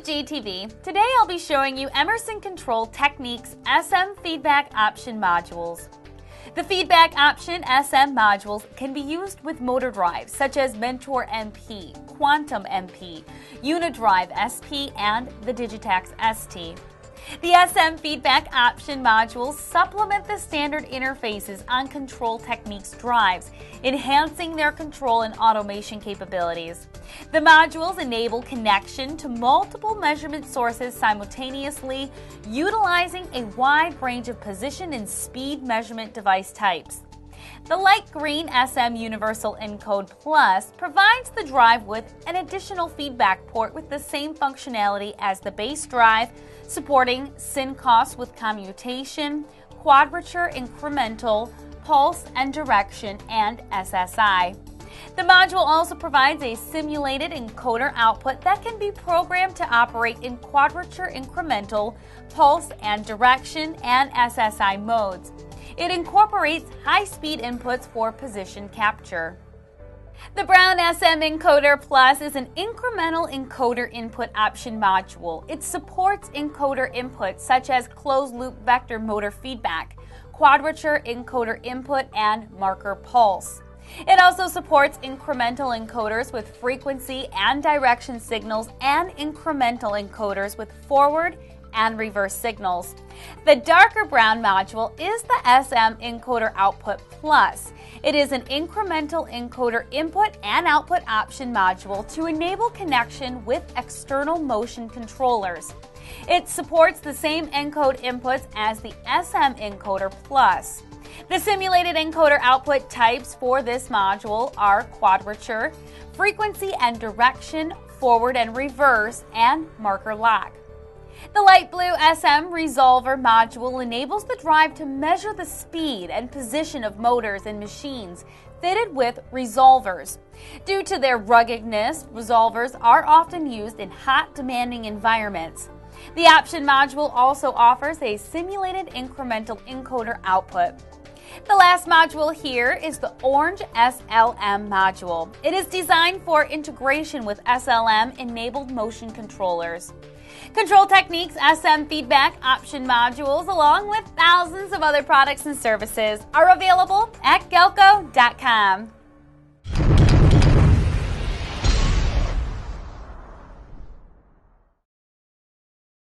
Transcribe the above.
GalcoTV. Today I'll be showing you Emerson Control Techniques SM Feedback Option Modules. The Feedback Option SM modules can be used with motor drives such as Mentor MP, Quantum MP, Unidrive SP, and the Digitax ST. The SM Feedback Option modules supplement the standard interfaces on Control Techniques drives, enhancing their control and automation capabilities. The modules enable connection to multiple measurement sources simultaneously, utilizing a wide range of position and speed measurement device types. The light green SM Universal Encode Plus provides the drive with an additional feedback port with the same functionality as the base drive, supporting SYNCOS with commutation, quadrature, incremental, pulse and direction, and SSI. The module also provides a simulated encoder output that can be programmed to operate in quadrature, incremental, pulse and direction, and SSI modes. It incorporates high-speed inputs for position capture. The brown SM-Encoder Plus is an incremental encoder input option module. It supports encoder inputs such as closed-loop vector motor feedback, quadrature encoder input, and marker pulse. It also supports incremental encoders with frequency and direction signals and incremental encoders with forward and reverse signals. The darker brown module is the SM-Encoder Output Plus. It is an incremental encoder input and output option module to enable connection with external motion controllers. It supports the same encode inputs as the SM-Encoder Plus. The simulated encoder output types for this module are quadrature, frequency and direction, forward and reverse, and marker lock. The light blue SM Resolver module enables the drive to measure the speed and position of motors and machines fitted with resolvers. Due to their ruggedness, resolvers are often used in hot, demanding environments. The option module also offers a simulated incremental encoder output. The last module here is the orange SLM module. It is designed for integration with SLM-enabled motion controllers. Control Techniques SM Feedback Option modules, along with thousands of other products and services, are available at Galco.com.